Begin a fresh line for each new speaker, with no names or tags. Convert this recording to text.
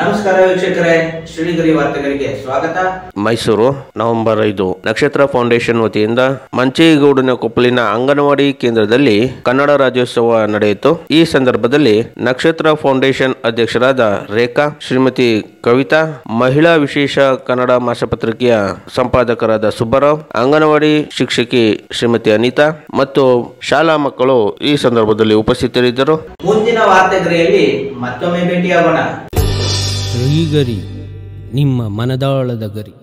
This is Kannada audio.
ನಮಸ್ಕಾರ ವೀಕ್ಷಕರೇ, ಶ್ರೀಗರಿ ವಾರ್ತೆಗಳಿಗೆ ಸ್ವಾಗತ.
ಮೈಸೂರು ನವೆಂಬರ್ 5 ನಕ್ಷತ್ರ ಫೌಂಡೇಶನ್ ವತಿಯಿಂದ ಮಂಚೇಗೌಡನ ಕೊಪ್ಪಲಿನ ಅಂಗನವಾಡಿ ಕೇಂದ್ರದಲ್ಲಿ ಕನ್ನಡ ರಾಜ್ಯೋತ್ಸವ ನಡೆಯಿತು. ಈ ಸಂದರ್ಭದಲ್ಲಿ ನಕ್ಷತ್ರ ಫೌಂಡೇಶನ್ ಅಧ್ಯಕ್ಷರಾದ ರೇಖಾ, ಶ್ರೀಮತಿ ಕವಿತಾ, ಮಹಿಳಾ ವಿಶೇಷ ಕನ್ನಡ ಮಾಸಪತ್ರಿಕೆಯ ಸಂಪಾದಕರಾದ ಸುಬ್ಬರಾವ್, ಅಂಗನವಾಡಿ ಶಿಕ್ಷಕಿ ಶ್ರೀಮತಿ ಅನಿತಾ ಮತ್ತು ಶಾಲಾ ಮಕ್ಕಳು ಈ ಸಂದರ್ಭದಲ್ಲಿ ಉಪಸ್ಥಿತರಿದ್ದರು.
ಮುಂದಿನ ವಾರ್ತೆಗರಿಯಲ್ಲಿ ಮತ್ತೊಮ್ಮೆ ಭೇಟಿಯಾಗೋಣ.
ಶ್ರೀಗರಿ, ನಿಮ್ಮ ಮನದಾಳದ ಗರಿ.